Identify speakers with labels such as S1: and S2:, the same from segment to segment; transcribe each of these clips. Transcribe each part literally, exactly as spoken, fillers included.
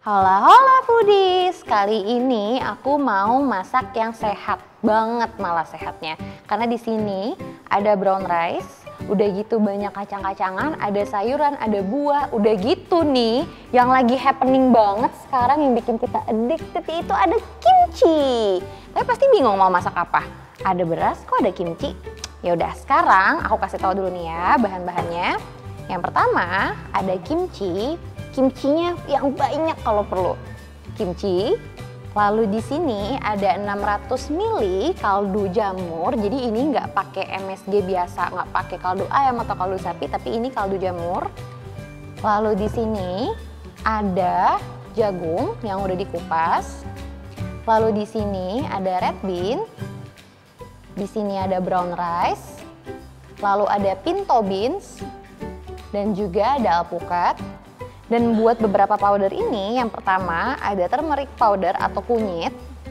S1: Hola hola foodies, kali ini aku mau masak yang sehat banget, malah sehatnya. Karena di sini ada brown rice, udah gitu banyak kacang-kacangan, ada sayuran, ada buah, udah gitu nih yang lagi happening banget sekarang yang bikin kita addicted itu ada kimchi. Tapi pasti bingung mau masak apa? Ada beras, kok ada kimchi? Ya udah, sekarang aku kasih tahu dulu nih ya bahan-bahannya. Yang pertama ada kimchi. Kimchinya yang banyak kalau perlu. Kimchi. Lalu di sini ada enam ratus mililiter kaldu jamur. Jadi ini nggak pakai M S G biasa, nggak pakai kaldu ayam atau kaldu sapi, tapi ini kaldu jamur. Lalu di sini ada jagung yang udah dikupas. Lalu di sini ada red bean. Di sini ada brown rice. Lalu ada pinto beans dan juga ada alpukat. Dan buat beberapa powder ini, yang pertama ada turmeric powder atau kunyit.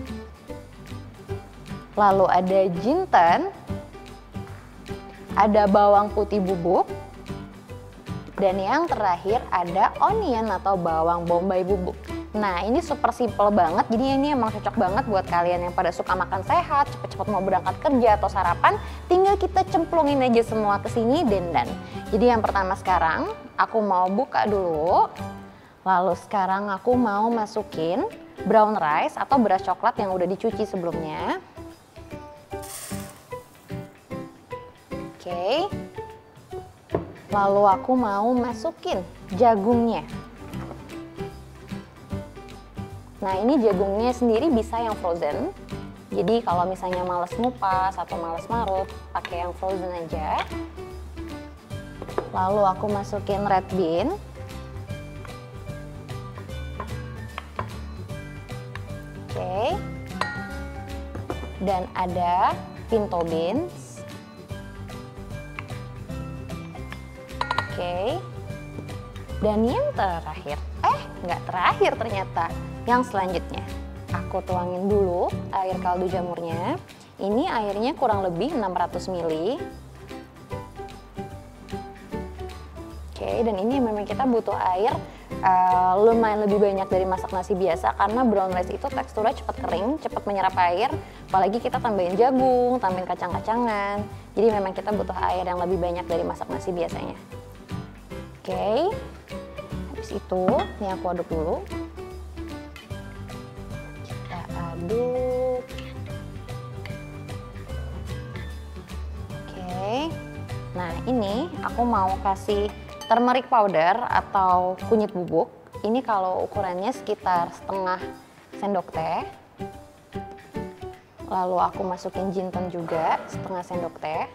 S1: Lalu ada jinten, ada bawang putih bubuk, dan yang terakhir ada onion atau bawang bombay bubuk. Nah, ini super simple banget, jadi ini emang cocok banget buat kalian yang pada suka makan sehat, cepet-cepet mau berangkat kerja atau sarapan, tinggal kita cemplungin aja semua ke sini dan dan. Jadi yang pertama sekarang, aku mau buka dulu, lalu sekarang aku mau masukin brown rice atau beras coklat yang udah dicuci sebelumnya. Oke, lalu aku mau masukin jagungnya. Nah, ini jagungnya sendiri bisa yang frozen. Jadi kalau misalnya males ngupas atau males marut, pakai yang frozen aja. Lalu aku masukin red bean. Oke. Dan ada pinto beans. Oke. Dan yang terakhir, eh nggak terakhir ternyata, yang selanjutnya. Aku tuangin dulu air kaldu jamurnya. Ini airnya kurang lebih enam ratus mililiter. Oke, dan ini memang kita butuh air uh, lumayan lebih banyak dari masak nasi biasa karena brown rice itu teksturnya cepat kering, cepat menyerap air. Apalagi kita tambahin jagung, tambahin kacang-kacangan. Jadi memang kita butuh air yang lebih banyak dari masak nasi biasanya. Oke, habis itu ini aku aduk dulu. Kita aduk. Oke, nah ini aku mau kasih turmeric powder atau kunyit bubuk. Ini kalau ukurannya sekitar setengah sendok teh. Lalu aku masukin jinten juga setengah sendok teh.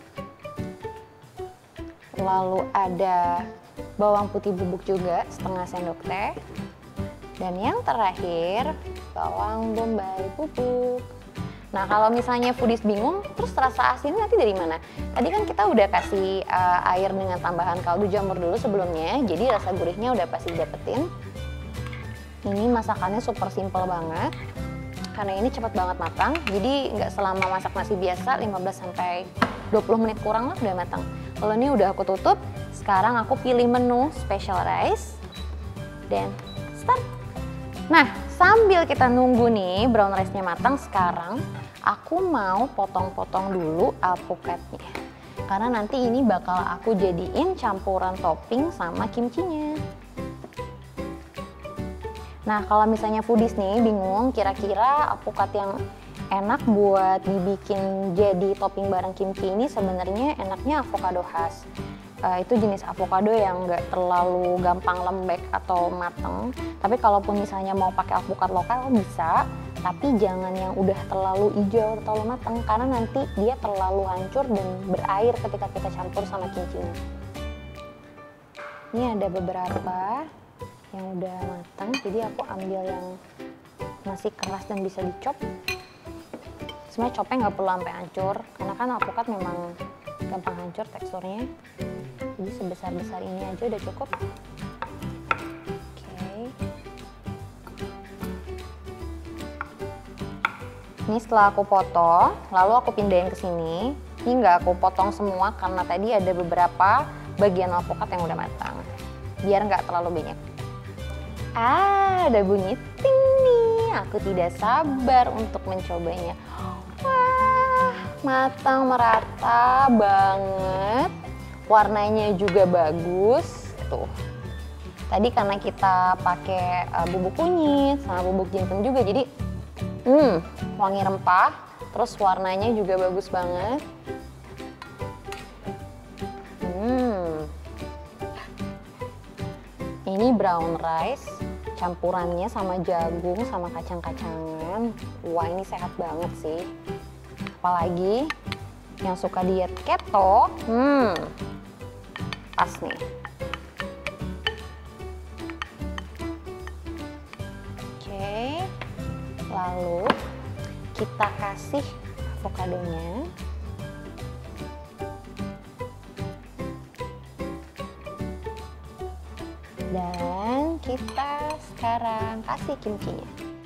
S1: Lalu ada bawang putih bubuk juga setengah sendok teh. Dan yang terakhir bawang bombay bubuk. Nah, kalau misalnya foodies bingung, terus rasa asinnya nanti dari mana? Tadi kan kita udah kasih uh, air dengan tambahan kaldu jamur dulu sebelumnya, jadi rasa gurihnya udah pasti dapetin. Ini masakannya super simple banget, karena ini cepet banget matang, jadi nggak selama masak nasi biasa lima belas sampai dua puluh menit kurang lah udah matang. Kalau ini udah aku tutup, sekarang aku pilih menu special rice, dan start. Nah, sambil kita nunggu nih brown rice-nya matang, sekarang aku mau potong-potong dulu alpukatnya. Karena nanti ini bakal aku jadiin campuran topping sama kimchinya. Nah, kalau misalnya foodies nih bingung kira-kira alpukat yang enak buat dibikin jadi topping bareng kimchi ini, sebenarnya enaknya avocado khas. Uh, itu jenis avocado yang nggak terlalu gampang lembek atau mateng. Tapi kalaupun misalnya mau pakai alpukat lokal bisa, tapi jangan yang udah terlalu hijau atau terlalu mateng karena nanti dia terlalu hancur dan berair ketika kita campur sama kimchinya. Ini ada beberapa yang udah matang, jadi aku ambil yang masih keras dan bisa dicop. Sebenarnya copnya nggak perlu sampai hancur, karena kan alpukat memang gampang hancur teksturnya. Jadi sebesar-besar ini aja udah cukup. Oke. Ini setelah aku potong, lalu aku pindahin ke sini. Ini nggak aku potong semua karena tadi ada beberapa bagian alpukat yang udah matang. Biar nggak terlalu banyak. Ah, ada bunyi ting nih. Aku tidak sabar untuk mencobanya. Wah, matang merata banget. Warnanya juga bagus. Tuh. Tadi karena kita pakai uh, bubuk kunyit sama bubuk jinten juga, jadi hmm, wangi rempah. Terus warnanya juga bagus banget. Hmm. Ini brown rice. Campurannya sama jagung sama kacang-kacangan. Wah, ini sehat banget sih. Apalagi yang suka diet keto, hmm, pas nih. Oke, lalu kita kasih avokadonya. Dan kita sekarang kasih kimchinya.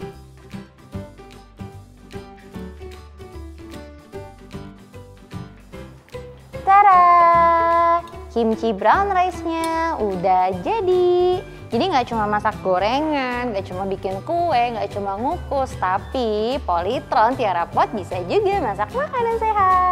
S1: Tada! Kimchi brown rice-nya udah jadi. Jadi nggak cuma masak gorengan, nggak cuma bikin kue, nggak cuma ngukus, tapi Polytron Tiara Pot bisa juga masak makanan sehat.